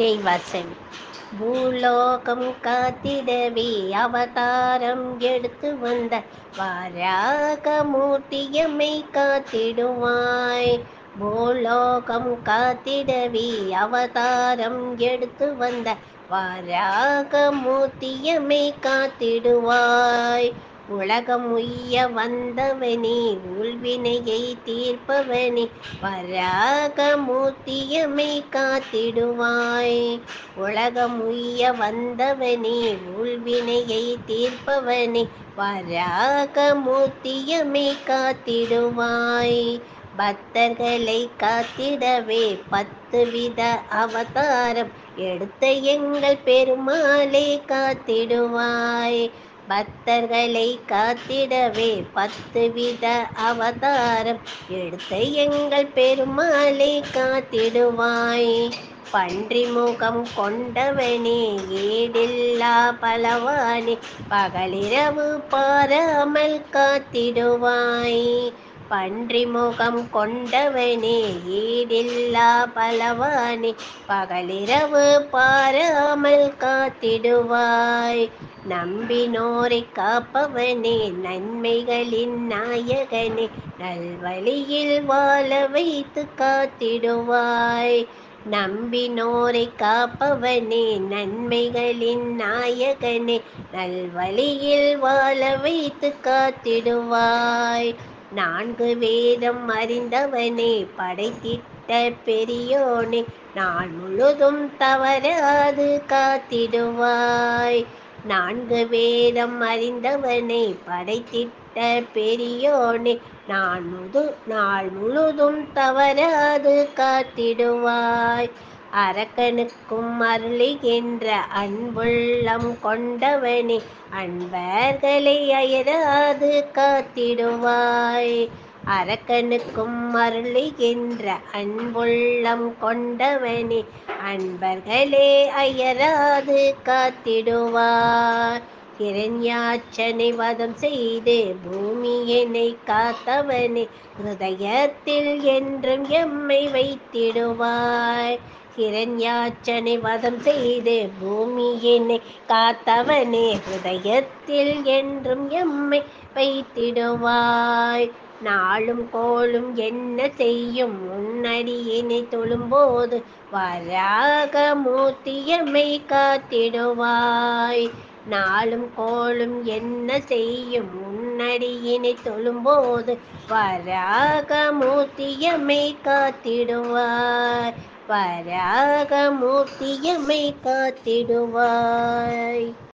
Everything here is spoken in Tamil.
ஜெய் வாசவி. பூலோகம் காத்திடவே அவதாரம் எடுத்து வந்த வாராக மூர்த்தியம்மை காத்திடுவாய். பூலோகம் காத்திடவே அவதாரம் எடுத்து வந்த வாராக மூர்த்தியம்மை காத்திடுவாய். உலகம் உய்ய வந்தவனே, உள்வினையை தீர்ப்பவனே, வராக மூர்த்தியம்மை காத்திடுவாய். உலகம் உய்ய வந்தவனே, உள்வினையை தீர்ப்பவனே, வராக மூர்த்தியம்மை காத்திடுவாய். பக்தர்களை காத்திடவே 10 வித அவதாரம் எடுத்த எங்கள் பெருமாளை காத்திடுவாய். பக்தர்களை காத்திடவே 10 வித அவதாரம் எடுத்த எங்கள் பெருமாளை காத்திடுவாய். பன்றி முகம் கொண்டவனே, ஏடில்லா பலவானே, பகலிரவு பாராமல் காத்திடுவாய். பன்றி முகம் கொண்டவனே, ஏடில்லா பலவானே, பகலிரவு பாராமல் காத்திடுவாய். நம்பினோரை காப்பவனே, நன்மைகளின் நாயகனே, நல்வழியில் வாழ வைத்து காத்திடுவாய். நம்பினோரை காப்பவனே, நன்மைகளின் நாயகனே, நல்வழியில் வாழ வைத்து காத்திடுவாய். 4 வேதம் அறிந்தவனே, படைத்திட்ட பெரியோனே, நாள் முழுதும் தவறாது காத்திடுவாய். 4 வேதம் அறிந்தவனே, படைத்திட்ட பெரியோனே, நாள் முழுதும் தவறாது காத்திடுவாய். அரக்கனுக்கும் அருளுகின்ற அன்புள்ளம் கொண்டவனே, அன்பர்களை அயராது காத்திடுவாய். அரக்கனுக்கும் அருளுகின்ற அன்புள்ளம் கொண்டவனே, அன்பர்களே அயராது காத்திடுவாய். ஹிரண்யாட்சனை வதம் செய்து பூமியினை காத்தவனே, ஹிருதயத்தில் என்றும் எம்மை வைத்திடுவாய். ஹிரண்யாட்சனை வதம் செய்து பூமியினை காத்தவனே, ஹிருதயத்தில் என்றும் எம்மை வைத்திடுவாய். நாளும் கோளும் என்ன செய்யும் உன்னடியினை தொழும்போது, வராக மூர்த்தியம்மை காத்திடுவாய். நாளும் கோளும் என்ன செய்யும் உன்னடியினை தொழும்போது, வராக மூர்த்தியம்மை காத்திடுவாய். வராக மூர்த்தியம்மை காத்திடுவாய்.